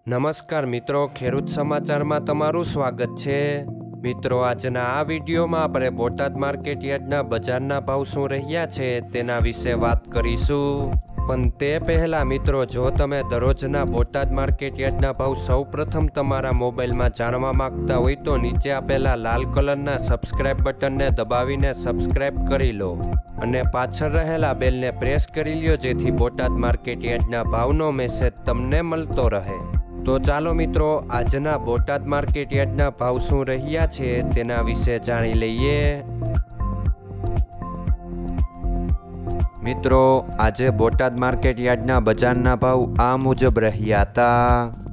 નમસ્કાર મિત્રો, ખેડૂત સમાચારમાં તમારું સ્વાગત છે। મિત્રો, આજના આ વિડીયોમાં આપણે બોટાદ માર્કેટ યાર્ડના બજારના ભાવ શું રહ્યા છે તેના વિશે વાત કરીશું। પણ તે પહેલાં મિત્રો, જો તમે દરરોજના બોટાદ માર્કેટ યાર્ડના ભાવ સૌપ્રથમ તમારા મોબાઈલમાં જાણવા માંગતા હોય તો નીચે આપેલા લાલ કલરના સબસ્ક્રાઇબ બટનને દબાવીને સબસ્ક્રાઇબ કરી લો અને પાછળ રહેલા બેલને પ્રેસ કરી લ્યો, જેથી બોટાદ માર્કેટ યાર્ડના ભાવનો મેસેજ તમને મળતો રહે। તો ચાલો મિત્રો, આજના બોટાદ માર્કેટ યાર્ડના ભાવ શું રહ્યા છે તેના વિશે જાણી લઈએ। મિત્રો, આજે બોટાદ માર્કેટ યાર્ડના બજારના ભાવ આ મુજબ રહ્યા હતા।